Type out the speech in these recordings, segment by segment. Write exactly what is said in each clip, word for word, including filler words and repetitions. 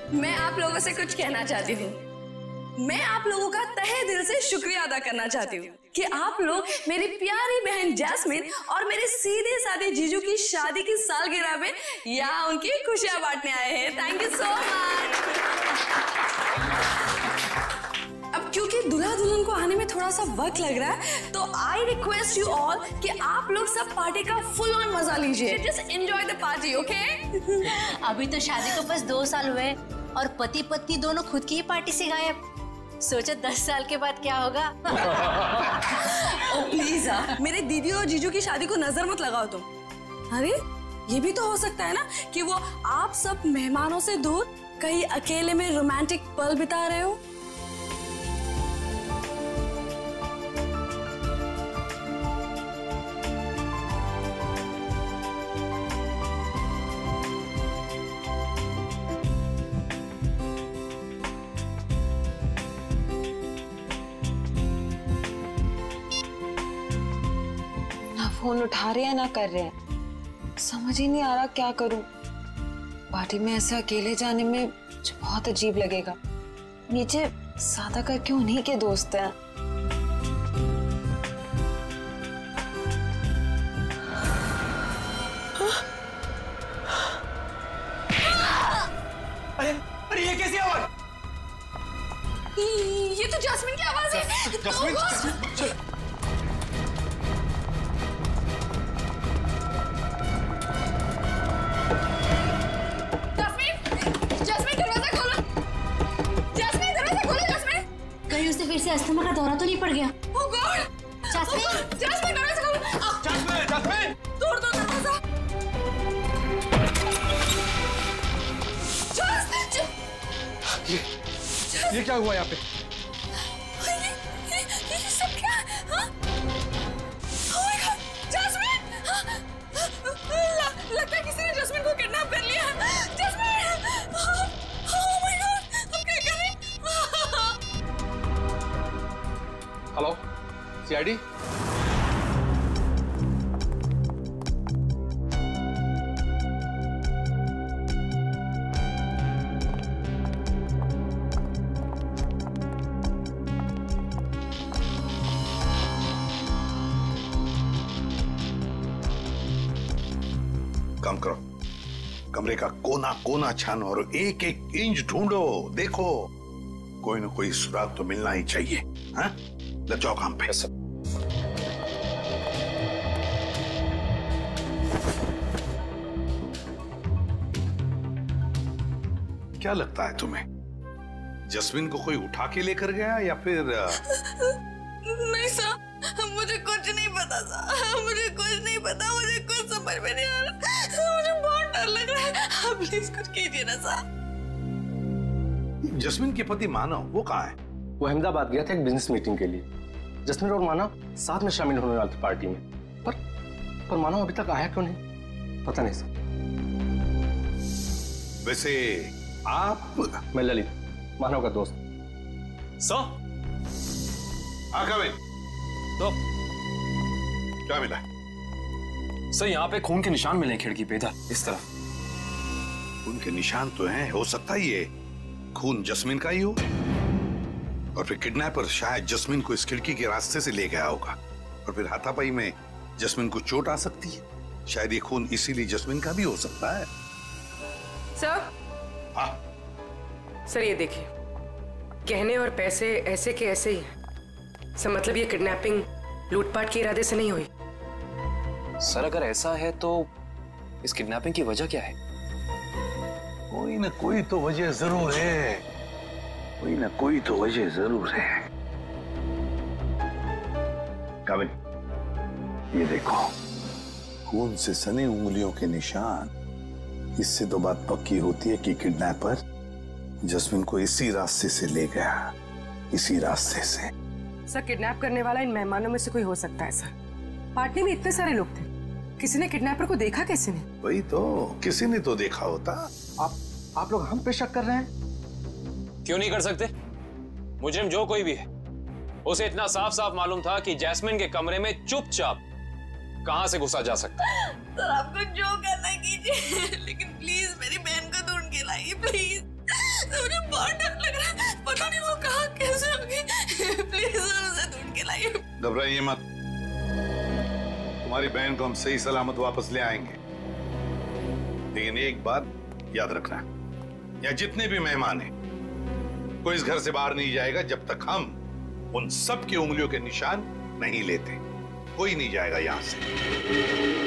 मैं आप लोगों से कुछ कहना चाहती हूँ। मैं आप लोगों का तहे दिल से शुक्रिया अदा करना चाहती हूँ कि आप लोग मेरी प्यारी बहन जैस्मिन और मेरे सीधे साधे जीजू की शादी की सालगिरह में यहाँ उनकी खुशियां बांटने आए हैं। Thank you so much. अब क्योंकि दूल्हा दुल्हन को आने में थोड़ा सा वक्त लग रहा है, तो आई रिक्वेस्ट यू ऑल कि आप लोग सब पार्टी का फुल ऑन मजा लीजिए। Just enjoy the party, okay? अभी तो शादी को बस दो साल हुए और पति पत्नी दोनों खुद की ही पार्टी से गायब। सोचो दस साल के बाद क्या होगा। ओ प्लीज मेरे दीदी और जीजू की शादी को नजर मत लगाओ तुम। अरे ये भी तो हो सकता है ना कि वो आप सब मेहमानों से दूर कहीं अकेले में रोमांटिक पल बिता रहे हो। फोन उठा रहे हैं ना कर रहे हैं, समझ ही नहीं आ रहा क्या करूं। पार्टी में ऐसे अकेले जाने में मुझे बहुत अजीब लगेगा। नीचे सादा करके उन्हीं के दोस्त हैं। अरे अरे ये कैसी आवाज? ये तो जैस्मिन की आवाज है। जैस्मिन फिर से अस्थमा का दौरा तो नहीं पड़ गया? Oh God! जैस्मिन, जैस्मिन दरवाजा खोलो। जैस्मिन, जैस्मिन, तोड़ दो दरवाजा। ये ये क्या हुआ यहाँ पे? ये ये ये सब क्या? हाँ? Oh my God! जैस्मिन! लगता है किसी ने जैस्मिन को किडनैप कर लिया। जैस्मिन! Oh my God! हम क्या करें? Hello, CID? कम करो, कमरे का कोना कोना छानो और एक एक इंच ढूंढो। देखो कोई ना कोई सुराग तो मिलना ही चाहिए। हाँ, लग जाओ काम पे। क्या लगता है तुम्हें, जस्मिन को कोई उठा के लेकर गया या फिर? नहीं सर, मुझे कुछ नहीं पता सर, मुझे कुछ नहीं पता, मुझे कुछ समझ में नहीं आ रहा, मुझे बहुत डर लग रहा है। आप प्लीज कुछ कीजिए ना सर। जस्मिन के पति मानव वो कहाँ है? वो अहमदाबाद गया था एक बिजनेस मीटिंग के लिए। जस्मिन और मानव साथ में शामिल होने वाले थे पार्टी में, पर पर मानव अभी तक आया क्यों नहीं, पता नहीं सर। वैसे आप? मैं ललित, मानव का दोस्त। सर, आगे तो क्या मिला? सर यहाँ पे खून के निशान मिले खिड़की पे, इधर इस तरफ। उनके निशान तो हैं, हो सकता है ये खून जस्मिन का ही हो, और फिर किडनैपर शायद जस्मिन को इस खिड़की के रास्ते से ले गया होगा, और फिर हाथापाई में जस्मिन को चोट आ सकती है। शायद ये खून इसीलिए जस्मिन का भी हो सकता है। सर, हाँ सर ये देखिए, गहने और पैसे ऐसे के ऐसे ही हैं। सर मतलब ये किडनैपिंग लूटपाट के इरादे से नहीं हुई। सर अगर ऐसा है तो इस किडनैपिंग की वजह क्या है? कोई ना कोई तो वजह जरूर है, कोई ना कोई तो वजह जरूर है। काबिल, ये देखो, खून से सने उंगलियों के निशान। इससे तो बात पक्की होती है कि किडनैपर जस्मिन को इसी रास्ते से ले गया, इसी रास्ते से। सर किडनैप करने वाला इन मेहमानों में से कोई हो सकता है सर। पार्टी में इतने सारे लोग थे, किसी ने किडनैपर को देखा कैसे ने? वही तो, किसी ने तो देखा होता। आप आप लोग हम पे शक कर रहे हैं? क्यों नहीं कर सकते? मुजरिम जो कोई भी है, उसे इतना साफ साफ मालूम था कि जैस्मिन के कमरे में चुपचाप कहां से घुसा जा सकता है। सर आपको जो करना कीजिए, लेकिन प्लीज मेरी बहन को ढूंढ के लाइए, प्लीज तो मुझे बहुत डर लग रहा है, पता नहीं वो कहाँ कैसे होगी। प्लीज सर उसे ढूंढ के लाइए। घबराइए मत, तुम्हारी बहन को हम सही सलामत वापस ले आएंगे। लेकिन एक बात याद रखना, यहाँ जितने भी मेहमान हैं, कोई इस घर से बाहर नहीं जाएगा जब तक हम उन सब की उंगलियों के निशान नहीं लेते। कोई नहीं जाएगा यहां से।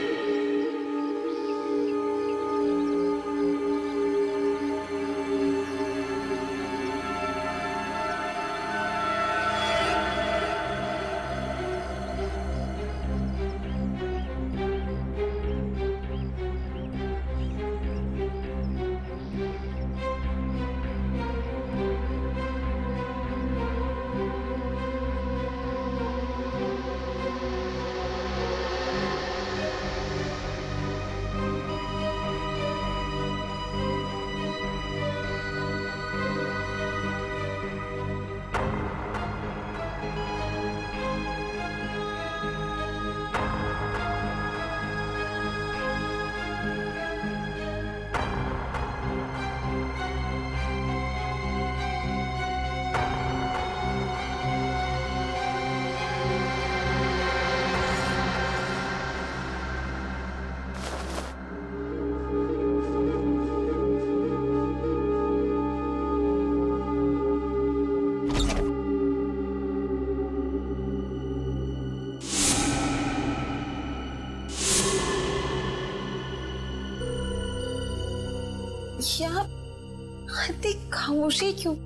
यार इतनी खामोशी क्यों?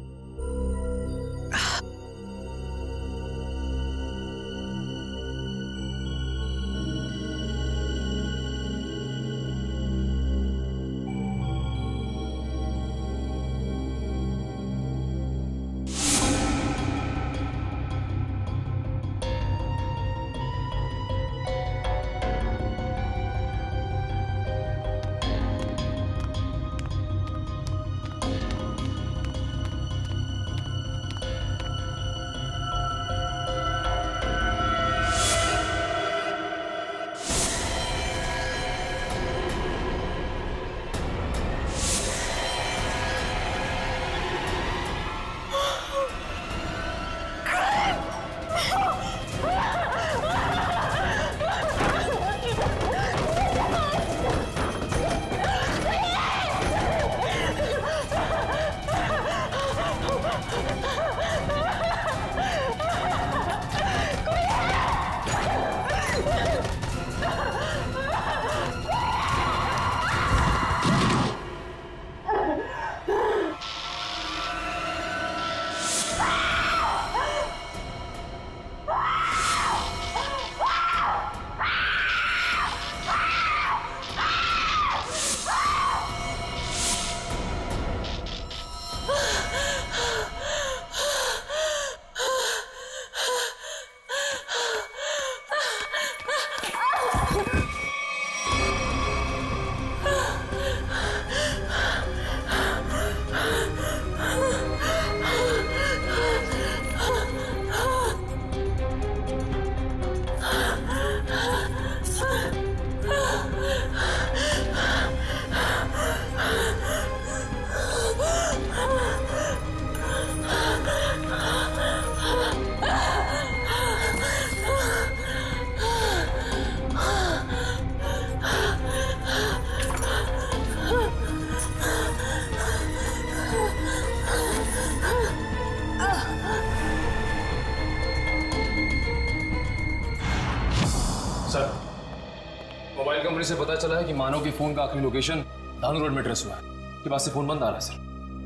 मोबाइल कंपनी से पता चला है कि मानव की फोन का आखिरी लोकेशन धानु रोड में ट्रेस हुआ है। के बाद से फोन बंद आ रहा है सर।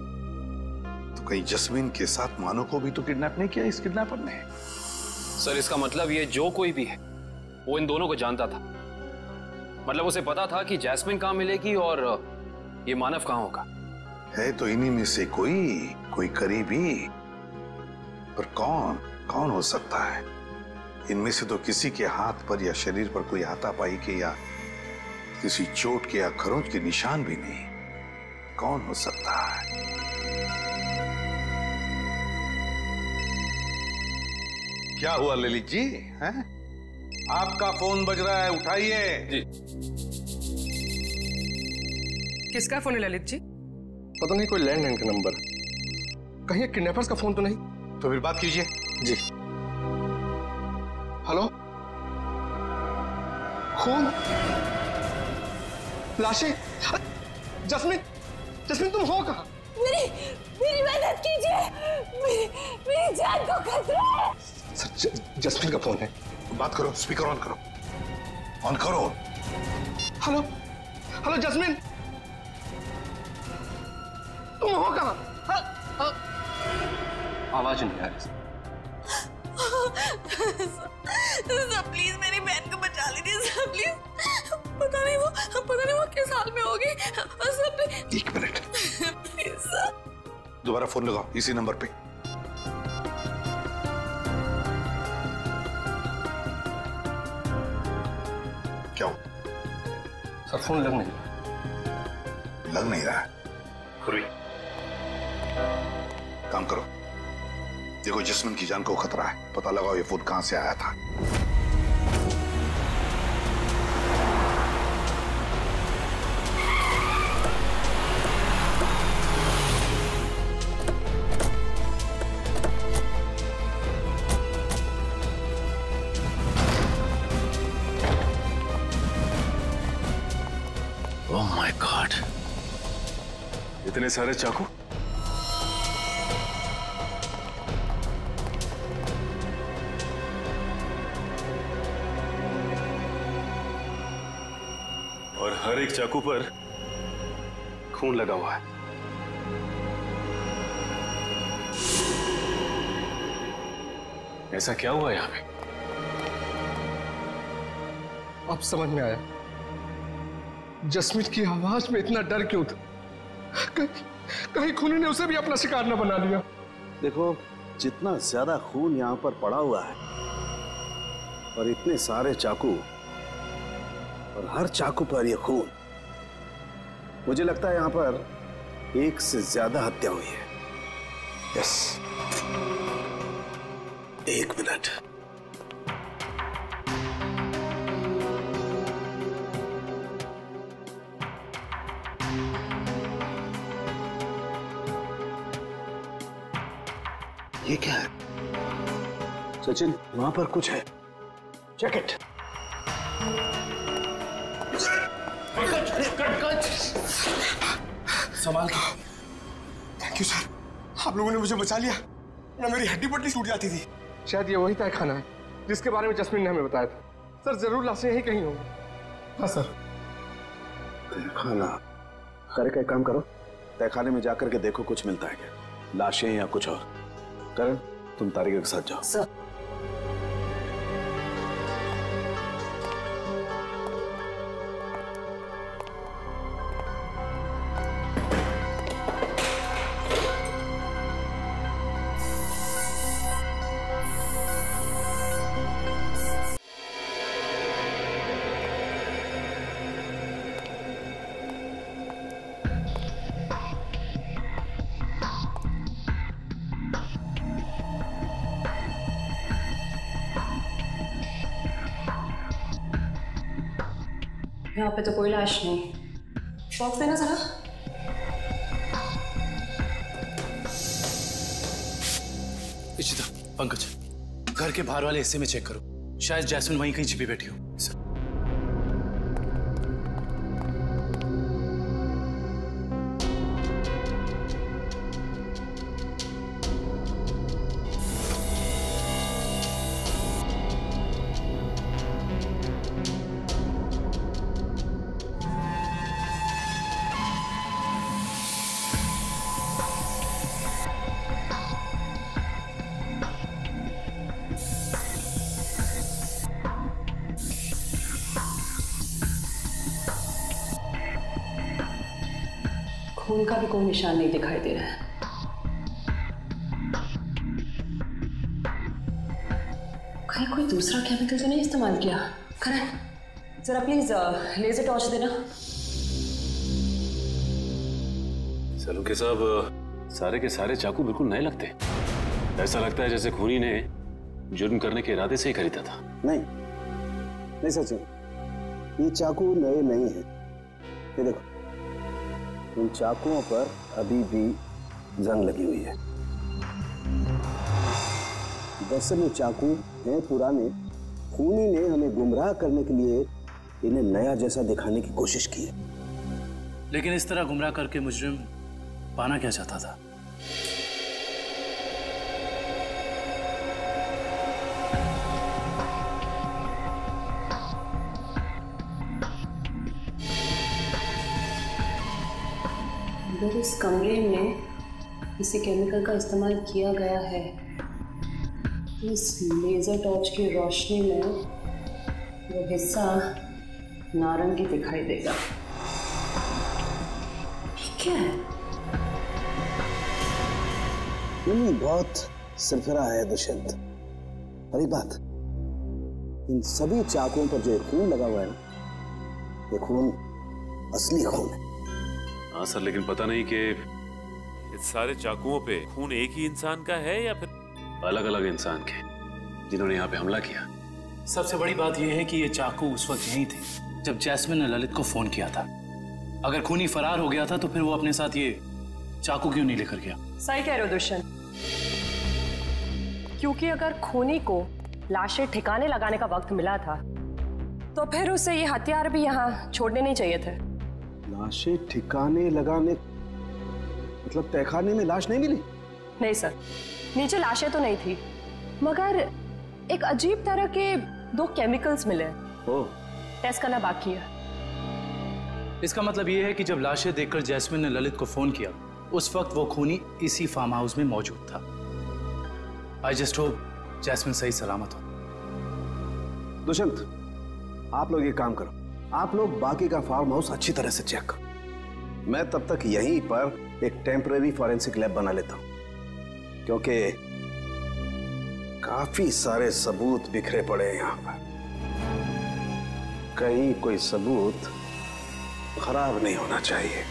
तो कहीं जस्मीन के साथ मानव को भी तो किडनैप नहीं किया इस किडनैपर ने? सर इसका मतलब ये जो कोई भी है वो इन दोनों को जानता था। मतलब उसे पता था कि जैस्मिन कहाँ मिलेगी और ये मानव कहाँ होगा। है तो इन्हीं में से कोई कोई करीबी, पर कौन कौन हो सकता है? इनमें से तो किसी के हाथ पर या शरीर पर कोई हाथापाई के या किसी चोट के या खरोंच के निशान भी नहीं। कौन हो सकता है? क्या हुआ ललित जी? हैं? आपका फोन बज रहा है, उठाइए। जी। किसका फोन है ललित जी? पता नहीं कोई लैंडलाइन का नंबर, कहीं किडनैपर्स का फोन तो नहीं? तो फिर बात कीजिए। जी। हेलो, खून, लाशें, जस्मिन, जस्मिन तुम हो कहाँ? मेरी मेरी मदद कीजिए, मेरी मेरी जान को खतरा है। सर, ज, जस्मिन का फोन है। बात करो, स्पीकर ऑन करो, ऑन करो। हेलो, हेलो जस्मिन, तुम हो कहाँ? आवाज नहीं आ रही। सर प्लीज मेरी बहन को बचा लीजिए सर, प्लीज। पता नहीं वो पता नहीं वो किस हाल में होगी सर, प्लीज। एक मिनट, प्लीज सर। दोबारा फोन लगाओ इसी नंबर पे। क्या हो? सर फोन लग नहीं रहा। लग नहीं रहा है? काम करो, देखो जस्मिन की जान को खतरा है, पता लगाओ ये फोन कहां से आया था। ओह माय गॉड, इतने सारे चाकू। और हर एक चाकू पर खून लगा हुआ है। ऐसा क्या हुआ यहाँ पे? अब समझ में आया जस्मिन की आवाज में इतना डर क्यों था। कहीं कहीं खूनी ने उसे भी अपना शिकार न बना लिया। देखो, जितना ज्यादा खून यहाँ पर पड़ा हुआ है और इतने सारे चाकू और हर चाकू पर यह खून, मुझे लगता है यहाँ पर एक से ज्यादा हत्या हुई है। यस, एक मिनट। ये क्या है? सचिन, वहां पर कुछ है, चेक इट। संभाल के। थैंक यू सर, आप लोगों ने मुझे बचा लिया, ना मेरी हड्डी पट्टी टूट जाती थी। शायद ये वही तहखाना है जिसके बारे में जस्मिन ने हमें बताया था। सर जरूर लाशें यहीं कहीं होंगी। हाँ सर। तहखाना, खैर का एक काम करो, तहखाने में जाकर के देखो कुछ मिलता है क्या, लाशें या कुछ और। करण, तुम तारिका के साथ जाओ। सर। यहाँ पे तो कोई लाश नहीं। बॉक्स देना जरा। इशिता, पंकज, घर के बाहर वाले हिस्से में चेक करो, शायद जैस्मिन वहीं कहीं छिपी बैठी हो। सर। खून का भी कोई निशान नहीं दिखाई दे रहा है। कहीं कोई दूसरा केमिकल तो नहीं इस्तेमाल किया? करण, जरा प्लीज लेजर टॉर्च देना। सलूके साहब, सारे के सारे चाकू बिल्कुल नए लगते। ऐसा लगता है जैसे खूनी ने जुर्म करने के इरादे से ही खरीदा था। नहीं नहीं सचिन, ये चाकू नए नहीं है। ये देखो, इन चाकुओं पर अभी भी जंग लगी हुई है। दरअसल ये चाकू हैं पुराने। खूनी ने हमें गुमराह करने के लिए इन्हें नया जैसा दिखाने की कोशिश की है। लेकिन इस तरह गुमराह करके मुजरिम पाना क्या चाहता था? अगर इस कमरे में किसी केमिकल का इस्तेमाल किया गया है, इस लेजर टॉर्च की रोशनी में वो हिस्सा नारंगी दिखाई देगा। क्या है? ये बहुत सरफरा है दुष्यंत। अरे बात, इन सभी चाकुओं पर जो खून लगा हुआ है ना, ये खून असली खून है। हाँ सर, लेकिन पता नहीं कि इस सारे चाकुओं पे खून एक ही इंसान का है या फिर अलग अलग इंसान के जिन्होंने यहाँ पे हमला किया। सबसे बड़ी बात यह है कि ये चाकू उस वक्त यहीं थे जब जैस्मिन ने ललित को फोन किया था। अगर खूनी फरार हो गया था तो फिर वो अपने साथ ये चाकू क्यों नहीं लेकर गया? सही कह रहे हो दुष्यंत, क्योंकि अगर खूनी को लाशें ठिकाने लगाने का वक्त मिला था तो फिर उसे ये हथियार भी यहाँ छोड़ने नहीं चाहिए थे। लाशें ठिकाने लगाने मतलब तहखाने में लाश नहीं मिली? नहीं सर, नीचे लाशें तो नहीं थी, मगर एक अजीब तरह के दो केमिकल्स मिले। ओ। टेस्ट करना बाकी है। इसका मतलब ये है कि जब लाशें देखकर जैस्मिन ने ललित को फोन किया, उस वक्त वो खूनी इसी फार्म हाउस में मौजूद था। आई जस्ट होप जैस्मिन सही सलामत हो। दुष्यंत, आप लोग ये काम करो, आप लोग बाकी का फार्म हाउस अच्छी तरह से चेक करो। मैं तब तक यहीं पर एक टेम्पररी फॉरेंसिक लैब बना लेता हूं, क्योंकि काफी सारे सबूत बिखरे पड़े हैं यहां पर। कहीं कोई सबूत खराब नहीं होना चाहिए।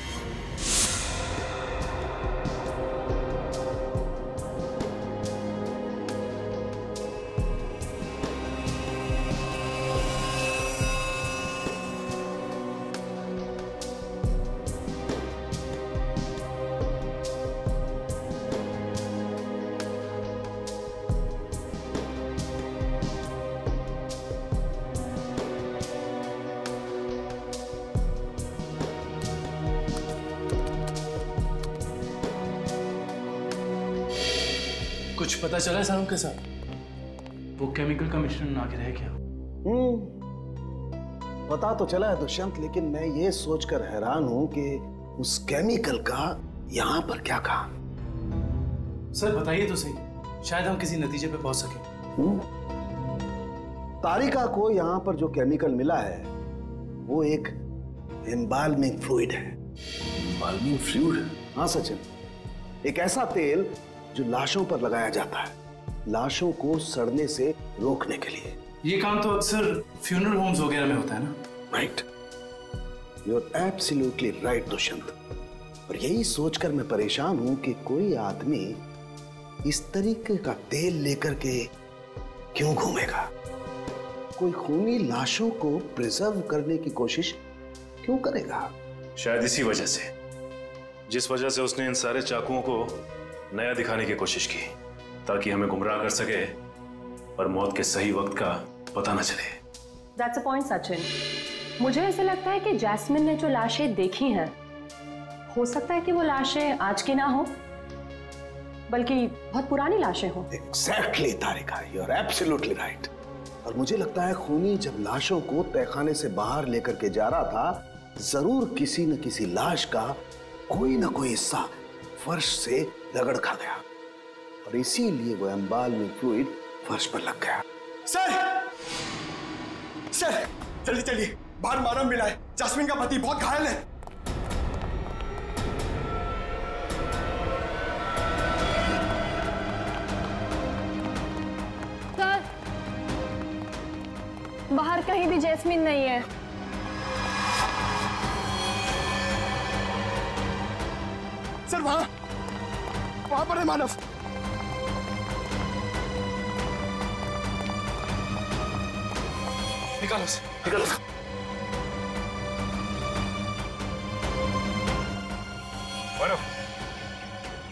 कुछ पता चला है साहब के साथ? वो केमिकल का मिश्रण आगे रह गया। हम्म, पता तो चला है दुष्यंत, लेकिन मैं ये सोचकर हैरान हूं कि उस केमिकल का यहां पर क्या काम। सर बताइए तो सही, शायद हम किसी नतीजे पे पहुंच सके। तारिका को यहां पर जो केमिकल मिला है वो एक एम्बाल्मिंग फ्लूइड है। Embalming fluid? हाँ सचिन, एक ऐसा तेल जो लाशों पर लगाया जाता है, लाशों को सड़ने से रोकने के लिए। ये काम तो अक्सर फ्यूनरल होम्स वगैरह में होता है ना? Right, you are absolutely right Dushyant. और यही सोचकर मैं परेशान हूं कि कोई आदमी इस तरीके का तेल लेकर के क्यों घूमेगा। कोई खूनी लाशों को प्रिजर्व करने की कोशिश क्यों करेगा? शायद इसी वजह से, जिस वजह से उसने इन सारे चाकुओं को नया दिखाने की कोशिश की, ताकि हमें गुमराह कर सके और मौत के सही वक्त का पता न चले। That's a point, Sachin. मुझे ऐसा लगता है कि जैस्मिन ने जो लाशें देखी हैं, हो सकता है कि वो लाशें आज की ना हो, बल्कि बहुत पुरानी लाशें हो। Exactly, Tarika, you are absolutely right। और मुझे लगता है खूनी जब लाशों को तहखाने से बाहर लेकर के जा रहा था, जरूर किसी न किसी लाश का कोई ना कोई हिस्सा फर्श से रगड़ खा गया और इसीलिए वो एम्बाल्मिंग फ्लूइड फर्श पर लग गया। सर, सर, जल्दी चलिए, बाहर मारम मिला है, जैस्मिन का पति बहुत घायल है। सर, बाहर कहीं भी जैस्मिन नहीं है। सर, वहां वहां पर है मानव। निकालो निकालो।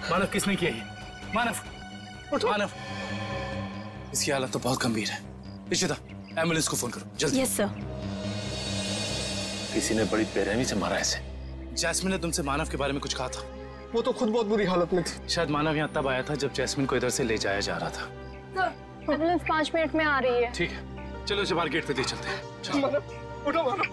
मानव किसने किया ये? मानव, मानव, इसकी हालत तो बहुत गंभीर है। इशिता, एम्बुलेंस को फोन करो जल्दी। Yes sir. किसी ने बड़ी बेरहमी से मारा ऐसे। जैस्मिन ने तुमसे मानव के बारे में कुछ कहा था? वो तो खुद बहुत बुरी हालत में थी। शायद मानव यहाँ तब आया था जब जैस्मिन को इधर से ले जाया जा रहा था। एम्बुलेंस पाँच मिनट में आ रही है। ठीक है, चलो इसे बाहर गेट पे ले चलते हैं। चलो। मानव, उठो मानव।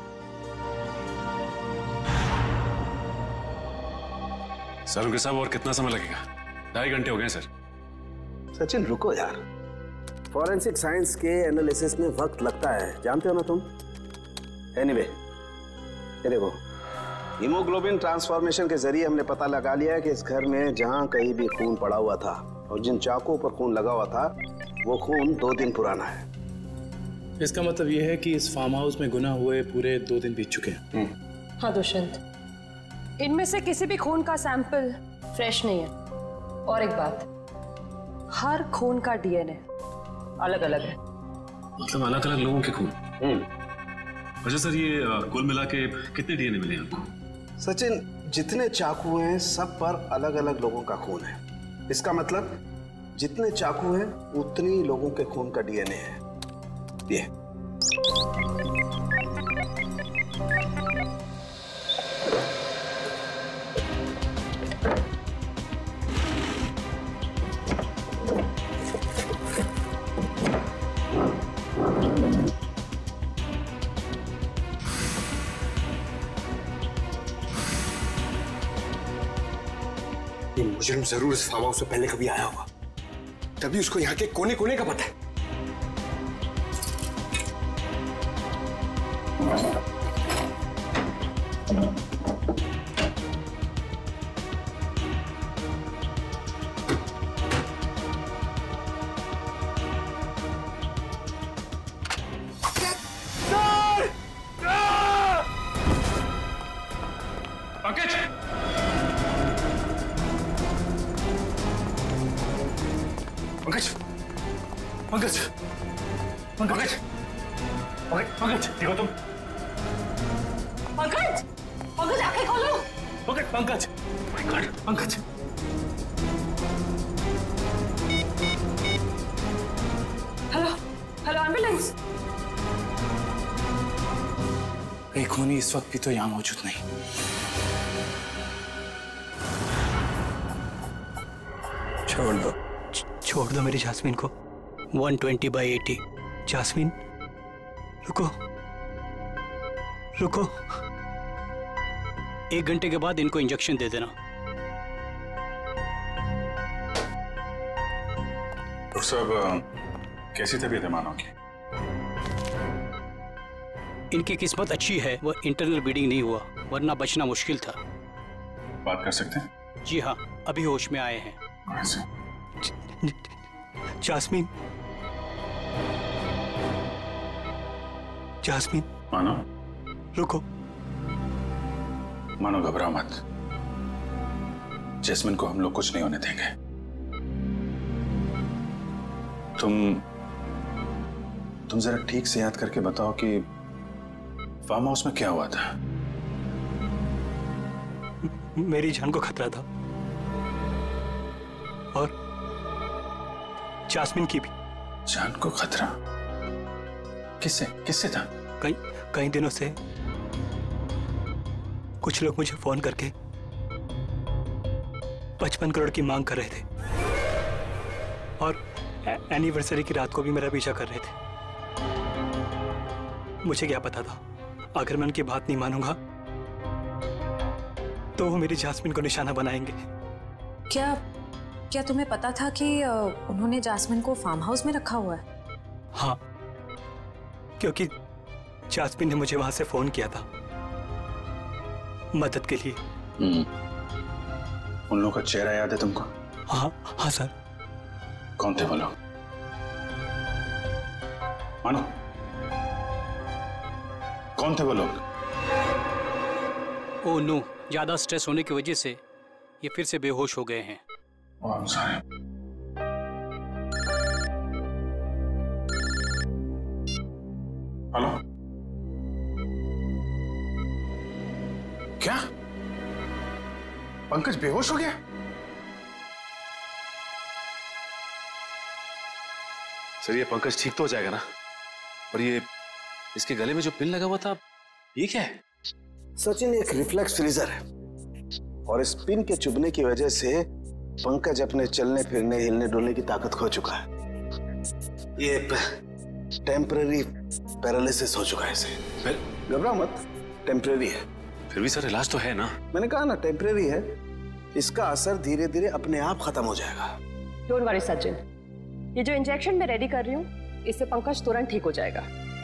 सर उनके साहब और कितना समय लगेगा? ढाई घंटे हो गए सर। सचिन रुको यार, फॉरेंसिक साइंस के एनालिसिस में वक्त लगता है, जानते हो ना तुम। एनीवे, ये देखो, हीमोग्लोबिन ट्रांसफॉर्मेशन के जरिए हमने पता लगा लिया है कि इस घर में जहां कहीं भी खून पड़ा हुआ था और जिन चाकुओं पर खून लगा हुआ था वो खून दो दिन पुराना है। इसका मतलब ये है कि इस फार्म हाउस में गुनाह हुए पूरे दो दिन बीत चुके हैं। हाँ दुष्यंत, इनमें से किसी भी खून का सैंपल फ्रेश नहीं है। और एक बात, हर खून का डीएनए अलग अलग है। मतलब अलग अलग लोगों के खून? अच्छा सर, ये कुल मिला के कितने डीएनए मिले आपको? सचिन, जितने चाकू हैं सब पर अलग अलग लोगों का खून है। इसका मतलब जितने चाकू हैं उतनी लोगों के खून का डीएनए है। ये मुजरिम जरूर इस फार्म हाउस से पहले कभी आया होगा, तभी उसको यहाँ के कोने कोने का पता है। पंकज, पंकज, पंकज, पंकज, देखो तुम। पंकज, पंकज आंखें खोलो। Pankaj, Pankaj, Pankaj. Hello, hello ambulance. कहीं खूनी इस वक्त भी तो यहाँ मौजूद नहीं। छोड़ दो, छोड़ दो मेरी जास्मिन को। One twenty by eighty. Jasmine, रुको, रुको। एक घंटे के बाद इनको इंजेक्शन दे देना। डॉक्टर साहब, कैसी तबीयत है मानव की? इनकी किस्मत अच्छी है, वो इंटरनल ब्लीडिंग नहीं हुआ, वरना बचना मुश्किल था। बात कर सकते हैं? जी हाँ, अभी होश में आए हैं। Jasmine, Jasmine. मानो, रुको। मानो घबराओ मत, जैस्मिन को हम लोग कुछ नहीं होने देंगे। तुम तुम जरा ठीक से याद करके बताओ कि फार्म हाउस में क्या हुआ था? मेरी जान को खतरा था और जास्मिन की भी। जान को खतरा? किससे किससे था? कई कई दिनों से कुछ लोग मुझे फोन करके पचपन करोड़ की मांग कर रहे थे और एनिवर्सरी की रात को भी मेरा पीछा कर रहे थे। मुझे क्या पता था, अगर मैं उनकी बात नहीं मानूंगा तो वो मेरी जास्मिन को निशाना बनाएंगे। क्या क्या तुम्हें पता था कि उन्होंने जास्मिन को फार्म हाउस में रखा हुआ है? हाँ, क्योंकि जास्मिन ने मुझे वहां से फोन किया था मदद के लिए। उन लोगों का चेहरा याद है तुमको? हाँ हाँ सर। कौन थे वो लोग? मानो, कौन थे वो लोग? ओ नो, ज्यादा स्ट्रेस होने की वजह से ये फिर से बेहोश हो गए हैं। Oh, I'm sorry. हेलो, क्या पंकज बेहोश हो गया? सर ये पंकज ठीक तो हो जाएगा ना? और ये इसके गले में जो पिन लगा हुआ था ये क्या है? सचिन एक रिफ्लेक्स फ्रीजर है और इस पिन के चुभने की वजह से पंकज अपने चलने फिरने हिलने डुलने की ताकत खो चुका है। ये टेम्पररी पैरालिसिस हो चुका है इसे। घबरा मत, टेम्पररी है। फिर भी सर इलाज तो है ना? मैंने कहा ना टेम्पररी है, इसका असर धीरे धीरे अपने आप खत्म हो जाएगा। डोंट वरी सचिन, ये जो इंजेक्शन मैं रेडी कर रही हूँ इससे पंकज तुरंत ठीक हो जाएगा।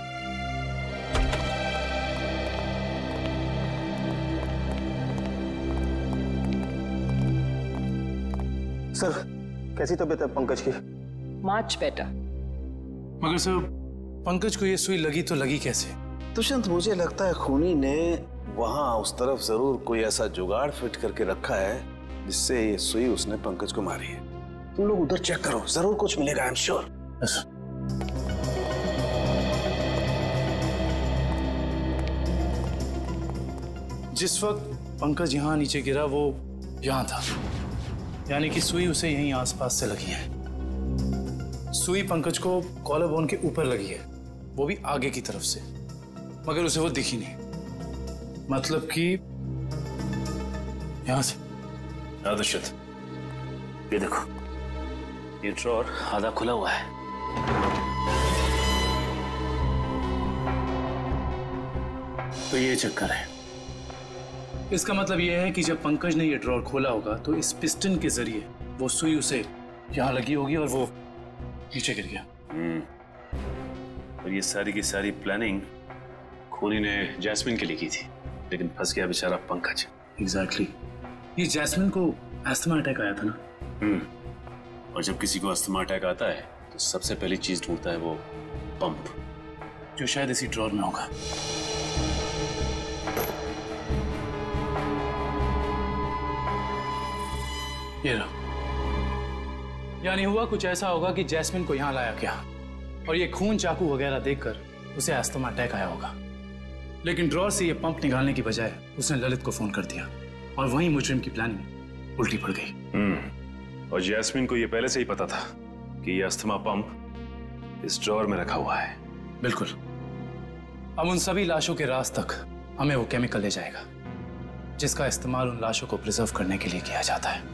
सर कैसी तबीयत है पंकज की? Much better. मगर सर पंकज को ये सुई लगी तो लगी कैसे? दुष्यंत मुझे लगता है खूनी ने वहां उस तरफ जरूर कोई ऐसा जुगाड़ फिट करके रखा है जिससे ये सुई उसने पंकज को मारी है। तुम लोग उधर चेक करो, जरूर कुछ मिलेगा, आई एम श्योर। जिस वक्त पंकज यहाँ नीचे गिरा वो यहाँ था, यानी कि सुई उसे यहीं आसपास से लगी है। सुई पंकज को कॉलर बोन के ऊपर लगी है, वो भी आगे की तरफ से, मगर उसे वो दिखी नहीं। मतलब कि यहां से। हाँ दुष्यंत, ये देखो, ये ड्रॉर आधा खुला हुआ है। तो ये चक्कर है। इसका मतलब यह है कि जब पंकज ने ये ड्रॉर खोला होगा तो इस पिस्टन के जरिए वो सुई उसे यहां लगी होगी और वो नीचे गिर गया। और ये सारी की सारी प्लानिंग खूनी ने जैस्मिन के लिए की थी, लेकिन फंस गया बेचारा पंकज। एग्जैक्टली। ये जैस्मिन को अस्थमा अटैक आया था ना? हम्म। और जब किसी को अस्थमा अटैक आता है तो सबसे पहली चीज ढूंढता है वो पंप, जो शायद इसी ड्रॉर में होगा। ये रहा। यानी हुआ कुछ ऐसा होगा कि जैस्मिन को यहां लाया गया और ये खून चाकू वगैरह देखकर उसे अस्थमा अटैक आया होगा, लेकिन ड्रॉर से ये पंप निकालने की बजाय उसने ललित को फोन कर दिया और वहीं मुजरिम की प्लानिंग उल्टी पड़ गई। हम्म। और जैस्मिन को ये पहले से ही पता था कि ये अस्थमा पंप इस ड्रॉर में रखा हुआ है। बिल्कुल। अब उन सभी लाशों के राज तक हमें वो केमिकल ले जाएगा जिसका इस्तेमाल उन लाशों को प्रिजर्व करने के लिए किया जाता है।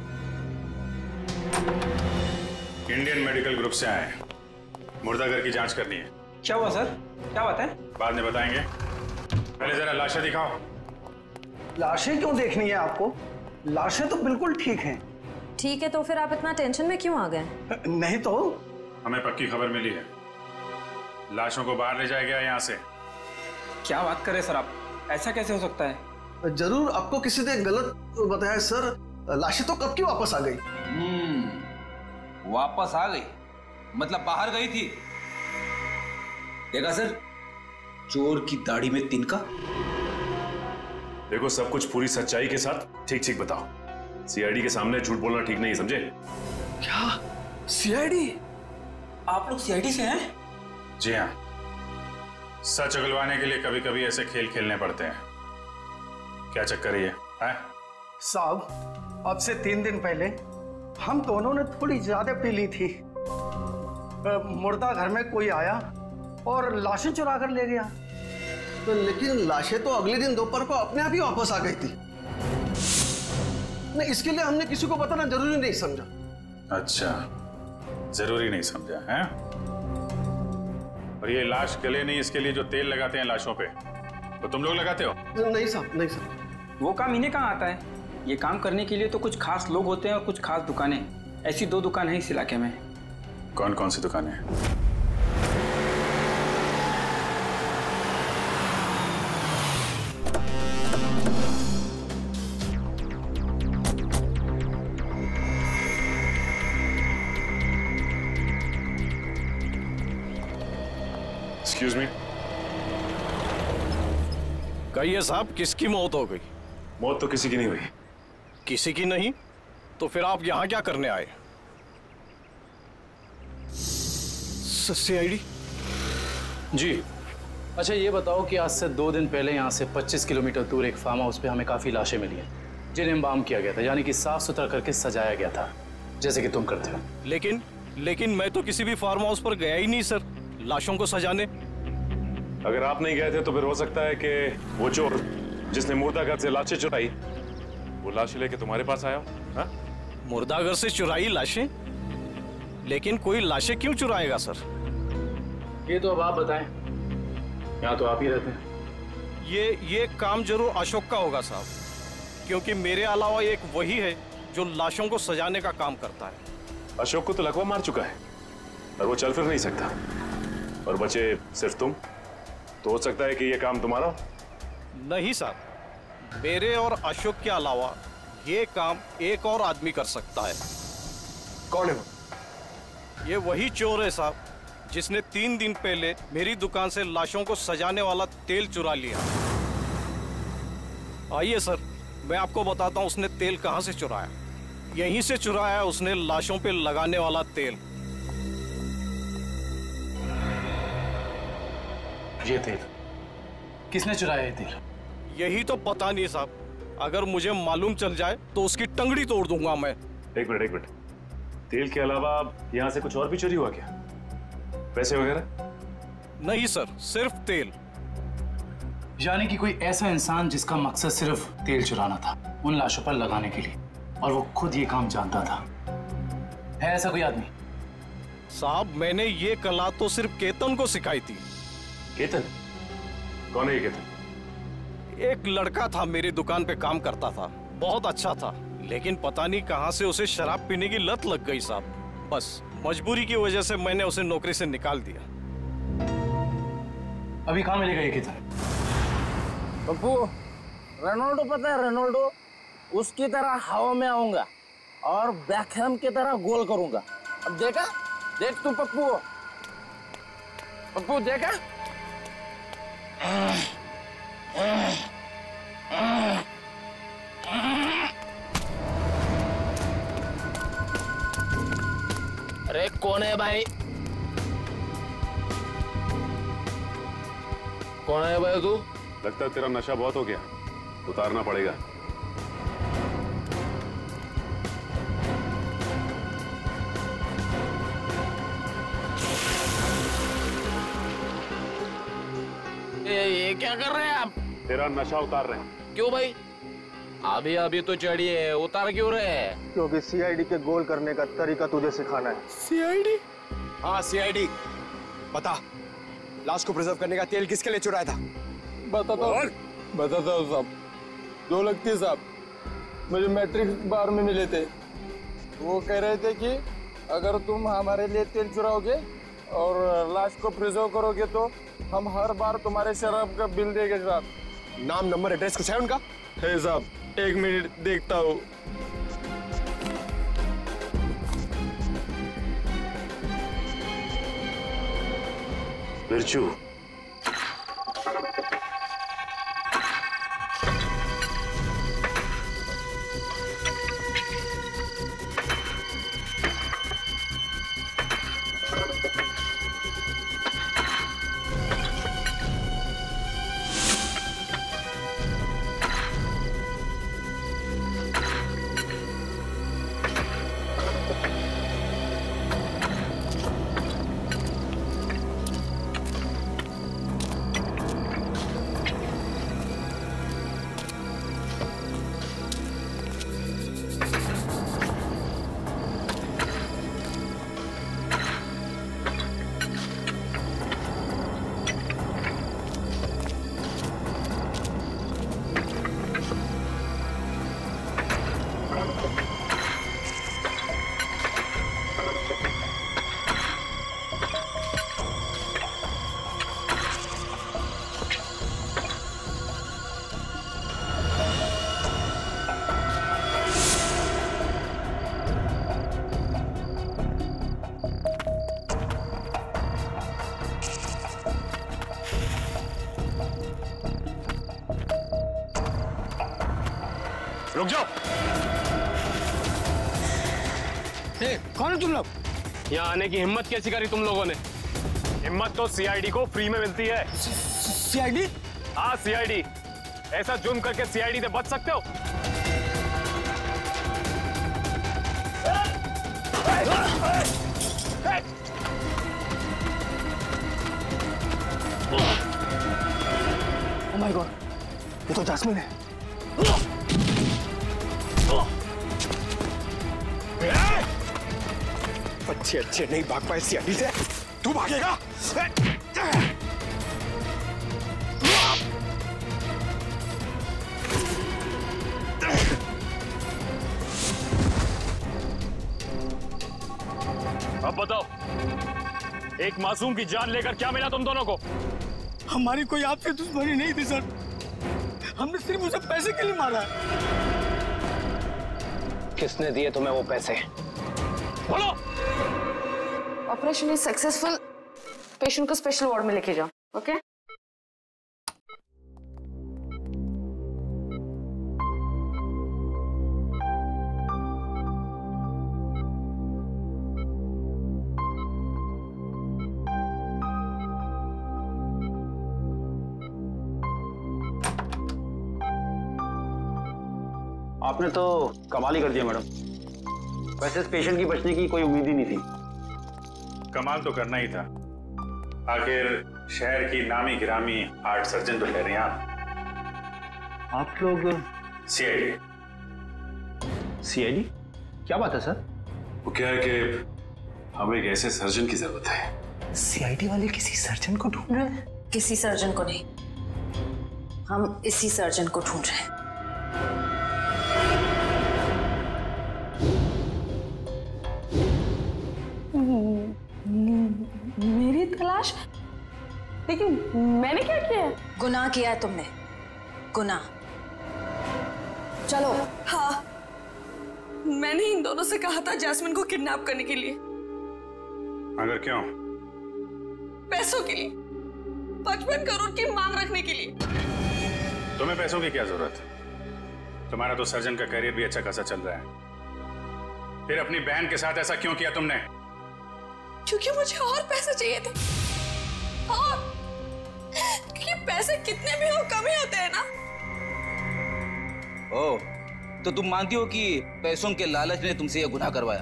इंडियन मेडिकल ग्रुप से आए हैं, मुर्दाघर की जांच करनी है। क्या हुआ सर? क्या बात है? बाद में बताएंगे, पहले जरा लाशें दिखाओ। लाशें क्यों देखनी है आपको? लाशें तो बिल्कुल ठीक हैं। ठीक है, तो फिर आप इतना टेंशन में क्यों आ गए? नहीं तो हमें पक्की खबर मिली है, लाशों को बाहर ले जाया गया यहाँ से। क्या बात कर रहे सर आप? ऐसा कैसे हो सकता है? जरूर आपको किसी ने गलत बताया सर। लाशें तो कब की वापस आ गई। हम्म, वापस आ गई मतलब बाहर गई थी। देखा सर, चोर की दाढ़ी में तिनका। देखो, सब कुछ पूरी सच्चाई के साथ ठीक ठीक बताओ। सीआईडी के सामने झूठ बोलना ठीक नहीं, समझे? क्या सीआईडी? आप लोग सीआईडी से हैं? जी हाँ, सच उगलवाने के लिए कभी कभी ऐसे खेल खेलने पड़ते हैं। क्या चक्कर है ये? साहब, अब से तीन दिन पहले हम दोनों ने थोड़ी ज्यादा पी ली थी। मुर्दा घर में कोई आया और लाशें चुरा कर ले गया। तो लेकिन लाशें तो अगले दिन दोपहर को अपने आप ही वापस आ गई थी। नहीं, इसके लिए हमने किसी को बताना जरूरी नहीं समझा। अच्छा, जरूरी नहीं समझा है? और ये लाश गले नहीं, इसके लिए जो तेल लगाते हैं लाशों पे, तो तुम लोग लगाते हो? नहीं साहब, नहीं साहब। वो काम इन्हें कहाँ आता है? ये काम करने के लिए तो कुछ खास लोग होते हैं और कुछ खास दुकानें। ऐसी दो दुकान है इस इलाके में। कौन कौन सी दुकानें हैं? Excuse me. कहिए साहब, किसकी मौत हो गई? मौत तो किसी की नहीं हुई। किसी की नहीं? तो फिर आप यहाँ क्या करने आए? सीआईडी? जी। अच्छा ये बताओ कि आज से दो दिन पहले यहाँ से पच्चीस किलोमीटर दूर एक फार्म हाउस पे हमें काफी लाशें मिली हैं जिन्हें एम्बाम किया गया था, यानी कि साफ सुथरा करके सजाया गया था, जैसे कि तुम करते हो। लेकिन लेकिन मैं तो किसी भी फार्म हाउस पर गया ही नहीं सर, लाशों को सजाने। अगर आप नहीं गए थे तो फिर हो सकता है कि वो चोर जिसने मुर्दाघर से लाशें चुराई वो लाशें लेके तुम्हारे पास आया हो। मुर्दाघर से चुराई लाशें? लेकिन कोई लाशें क्यों चुराएगा सर? ये तो अब आप बताएं, यहाँ तो आप ही रहते हैं। ये ये काम जरूर अशोक का होगा साहब, क्योंकि मेरे अलावा एक वही है जो लाशों को सजाने का काम करता है। अशोक को तो लकवा मार चुका है और वो चल फिर नहीं सकता, और बचे सिर्फ तुम। तो हो सकता है कि ये काम तुम्हारा। नहीं साहब, मेरे और अशोक के अलावा ये काम एक और आदमी कर सकता है। कौन है वो? ये वही चोर है साहब जिसने तीन दिन पहले मेरी दुकान से लाशों को सजाने वाला तेल चुरा लिया। आइए सर, मैं आपको बताता हूँ उसने तेल कहाँ से चुराया। यहीं से चुराया उसने लाशों पे लगाने वाला तेल। ये तेल किसने चुराया? ये तेल यही तो पता नहीं साहब, अगर मुझे मालूम चल जाए तो उसकी टंगड़ी तोड़ दूंगा मैं। एक मिनट एक मिनट, तेल के अलावा यहाँ से कुछ और भी चोरी हुआ क्या? पैसे वगैरह? नहीं सर, सिर्फ तेल। यानी कि कोई ऐसा इंसान जिसका मकसद सिर्फ तेल चुराना था उन लाशों पर लगाने के लिए, और वो खुद ये काम जानता था। है ऐसा कोई आदमी? साहब मैंने ये कला तो सिर्फ केतन को सिखाई थी। केतन? कौन है ये केतन? एक लड़का था, मेरी दुकान पे काम करता था, बहुत अच्छा था, लेकिन पता नहीं कहां से उसे शराब पीने की लत लग गई साहब। बस मजबूरी की वजह से मैंने उसे नौकरी से निकाल दिया। अभी कहाँ मिलेगा ये केतन? पप्पू, रोनाल्डो पता है रोनाल्डो? उसकी तरह हवा में आऊंगा और बैकहैम की तरह गोल करूंगा। अब देखा? देख तू पप्पू, पप्पू देखा? अरे कौन है भाई? कौन है भाई तू? लगता है तेरा नशा बहुत हो गया, उतारना पड़ेगा। ये, ये क्या कर रहे हैं आप? तेरा नशा उतार रहे हैं। क्यों भाई? अभी अभी तो चढ़ी है, उतार क्यों रहे हैं? क्योंकि सीआईडी के गोल करने का तरीका तुझे सिखाना है। सीआईडी? हाँ सीआईडी। बता, लाश को प्रिजर्व करने का तेल किसके लिए चुराया था? बताता हूँ बताता हूँ साहब। दो लगती साहब मुझे मैट्रिक बार में मिले थे। वो कह रहे थे कि अगर तुम हमारे लिए तेल चुराओगे और लाश को प्रिजर्व करोगे तो हम हर बार तुम्हारे शराब का बिल देंगे साहब। नाम नंबर एड्रेस कुछ है उनका? है साहब, एक मिनट देखता हूँ। बिरजू, रुक जाओ। ए, कौन है तुम लोग? यहाँ आने की हिम्मत कैसी करी तुम लोगों ने? हिम्मत तो सीआईडी को फ्री में मिलती है। सीआईडी? हाँ सीआईडी। ऐसा जुर्म करके सीआईडी से बच सकते हो? माय गॉड, ये तो जैस्मिन है। अच्छे अच्छे नहीं भाग पाए सीआईडी से, तू भागेगा? अब बताओ, एक मासूम की जान लेकर क्या मिला तुम दोनों को? हमारी कोई आपसे दुश्मनी नहीं थी सर, हमने सिर्फ उसे पैसे के लिए मारा है। किसने दिए तुम्हें वो पैसे? बोलो। ऑपरेशन इज सक्सेसफुल, पेशेंट को स्पेशल वार्ड में लेके जाओ। Okay okay? आपने तो कमाल ही कर दिया मैडम। वैसे इस पेशेंट की बचने की कोई उम्मीद ही नहीं थी। कमाल तो करना ही था, आखिर शहर की नामी गिरामी हार्ट सर्जन तो ठहरे हैं आप। आप लोग सीआईडी। सीआईडी? क्या बात है सर? वो क्या है कि हमें एक ऐसे सर्जन की जरूरत है। सीआईडी वाले किसी सर्जन को ढूंढ रहे हैं? किसी सर्जन को नहीं, हम इसी सर्जन को ढूंढ रहे हैं। मेरी तलाश? लेकिन मैंने क्या किया है? गुनाह किया है तुमने, गुनाह। चलो। हाँ, मैंने इन दोनों से कहा था जैस्मिन को किडनैप करने के लिए। मगर क्यों? पैसों के लिए, पचपन करोड़ की मांग रखने के लिए। तुम्हें पैसों की क्या जरूरत है? तुम्हारा तो सर्जन का करियर भी अच्छा खासा चल रहा है, फिर अपनी बहन के साथ ऐसा क्यों किया तुमने? क्योंकि मुझे और पैसे चाहिए थे, और क्योंकि पैसे कितने भी हो कम ही होते हैं ना। ओ, तो तुम मानती हो कि पैसों के लालच ने तुमसे यह गुनाह करवाया?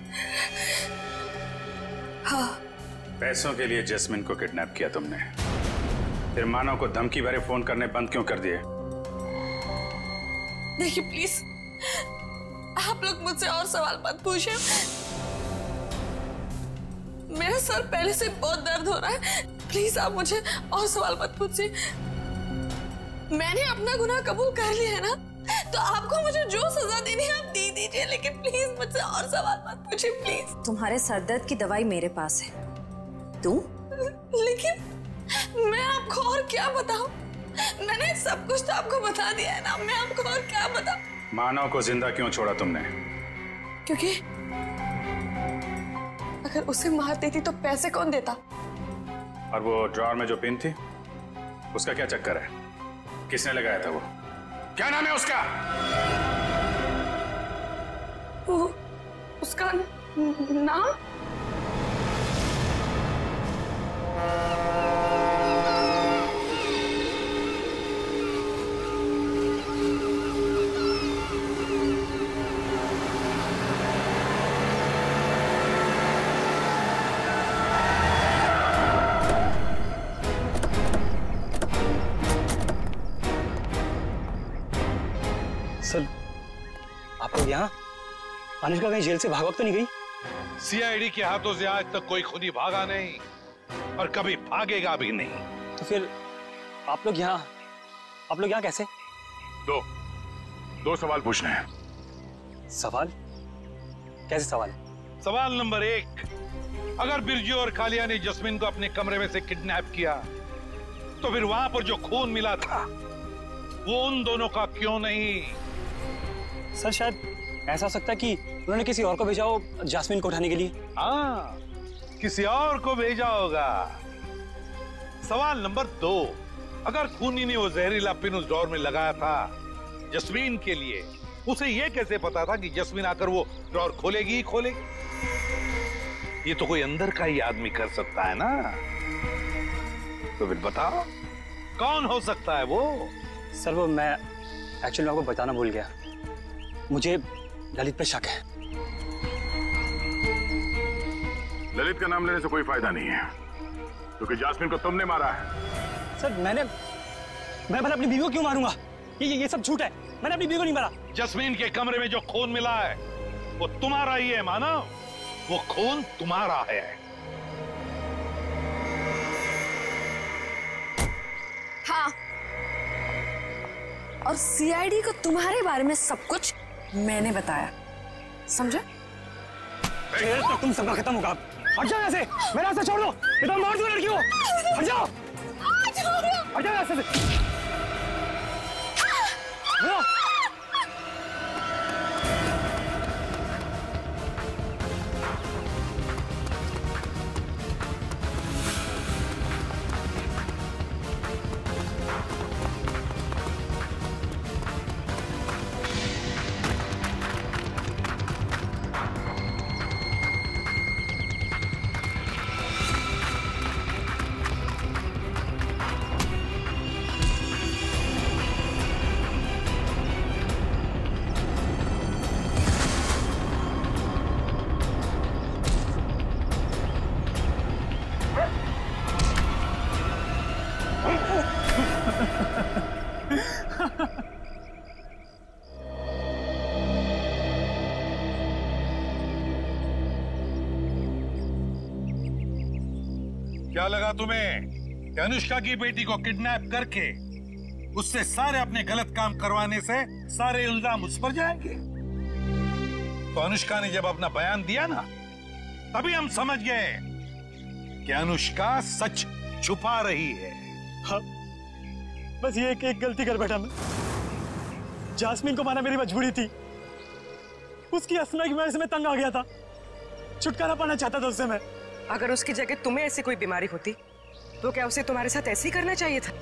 हाँ। पैसों के लिए जैस्मिन को किडनैप किया तुमने, फिर मानव को धमकी भरे फोन करने बंद क्यों कर दिए? देखिए प्लीज, आप लोग मुझसे और सवाल मत पूछिए। मेरा सर पहले से बहुत दर्द हो रहा है, प्लीज आप मुझे और सवाल मत पूछिए। मैंने अपना गुनाह कबूल कर लिया है ना, तो आपको मुझे जो सजा देनी है आप दे दीजिए, लेकिन प्लीज मुझसे और सवाल मत पूछिए प्लीज। तुम्हारे सरदर्द की दवाई मेरे पास है, तू? लेकिन मैं आपको और क्या बताऊं? मैंने सब कुछ तो आपको बता दिया है ना, मैं आपको और क्या बताऊं? मानव को जिंदा क्यों छोड़ा तुमने? क्योंकि अगर उसे मार देती तो पैसे कौन देता? और वो ड्रॉअर में जो पिन थी, उसका क्या चक्कर है? किसने लगाया था वो? क्या नाम है उसका? वो उसका नाम? सर, आप लोग यहाँ? अनुष्का कहीं जेल से भाग तो नहीं गई? सीआईडी के हाथों से आज तक कोई खुदी भागा नहीं और कभी भागेगा भी नहीं। तो फिर आप लोग यहाँ, आप लोग यहाँ कैसे? दो दो सवाल पूछने हैं। सवाल? कैसे सवाल? सवाल नंबर एक, अगर बिरजू और कालिया ने जस्मिन को अपने कमरे में से किडनैप किया, तो फिर वहां पर जो खून मिला था वो उन दोनों का क्यों नहीं? सर, शायद ऐसा हो सकता है कि उन्होंने किसी और को भेजा हो जैस्मिन को उठाने के लिए। हाँ, किसी और को भेजा होगा। सवाल नंबर दो, अगर खूनी ने वो जहरीला पिन उस ड्रॉअर में लगाया था जस्मीन के लिए, उसे ये कैसे पता था कि जस्मीन आकर वो ड्रॉअर खोलेगी ही खोलेगी? ये तो कोई अंदर का ही आदमी कर सकता है ना। तो फिर बताओ कौन हो सकता है वो? सर, वो मैं एक्चुअली आपको बताना भूल गया, मुझे ललित पे शक है। ललित का नाम लेने से कोई फायदा नहीं है, क्योंकि जास्मिन को तुमने मारा है। सर, मैंने मैं मैंने अपनी बीवी को क्यों मारूंगा? ये ये, ये सब झूठ है। मैंने अपनी बीवी को नहीं मारा। जस्मीन के कमरे में जो खून मिला है वो तुम्हारा ही है मानव। वो खून तुम्हारा है। हाँ, और सीआईडी को तुम्हारे बारे में सब कुछ मैंने बताया, समझा? तो तुम सबका खत्म होगा। हट जाओ यहाँ से, मेरा रास्ता छोड़ दो। ये तो मार दो लड़की को। हट जाओ, हट जाओ रास्ते से। क्या लगा तुम्हें कि अनुष्का की बेटी को किडनैप करके उससे सारे अपने गलत काम करवाने से सारे इल्जाम उस पर जाएंगे? तो अनुष्का ने जब अपना बयान दिया ना, तभी हम समझ गए कि अनुष्का सच छुपा रही है। हाँ, बस ये एक, एक गलती कर बैठा मैं। जास्मीन को मारना मेरी मजबूरी थी। उसकी असना की वजह से मैं तंग आ गया था। छुटकारा पाना चाहता था उससे मैं। अगर उसकी जगह तुम्हें ऐसी कोई बीमारी होती तो क्या उसे तुम्हारे साथ ऐसे ही करना चाहिए था?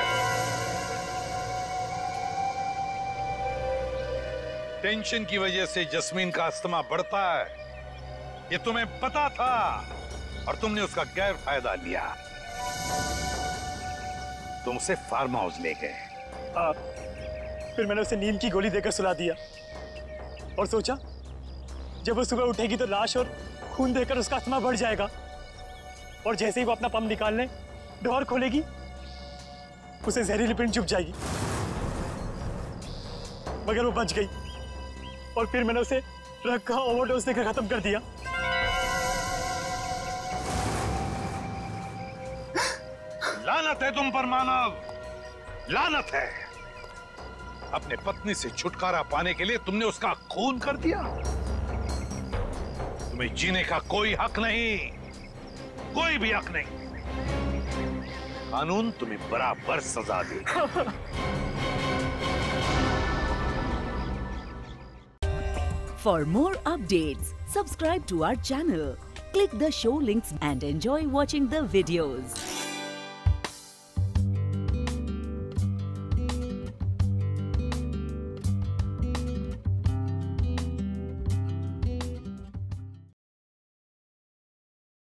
टेंशन की वजह से जस्मीन का अस्थमा बढ़ता है, ये तुम्हें पता था और तुमने उसका गैर फायदा लिया। तुम उसे फार्म हाउस ले गए। फिर मैंने उसे नींद की गोली देकर सुला दिया और सोचा जब वो सुबह उठेगी तो लाश और खून देकर उसका अस्थमा बढ़ जाएगा और जैसे ही वो अपना पंप निकालने डोर खोलेगी उसे जहरीली पिंड चुभ जाएगी। मगर वो बच गई और फिर मैंने उसे ड्रग का ओवरडोज देकर खत्म कर दिया। लानत है तुम पर मानव, लानत है। अपने पत्नी से छुटकारा पाने के लिए तुमने उसका खून कर दिया। तुम्हें जीने का कोई हक नहीं, कोई भी हक नहीं। कानून तुम्हें बराबर सजा देगा। For more updates, subscribe to our channel, click the show links and enjoy watching the videos.